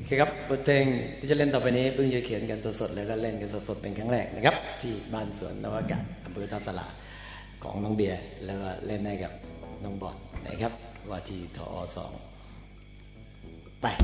ครับบทเพลงที่จะเล่นต่อไปนี้เพิ่งจะเขียนกันสดๆแล้วก็เล่นกันสดๆเป็นครั้งแรกนะครับที่บ้านสวนนวากาศอำเภอท่าสลาของน้องเบียร์แล้วก็เล่นให้กับน้องบอลนะครับว่าที่ทอ2ไป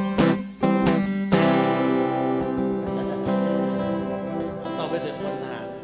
ไปถึงพลทหาร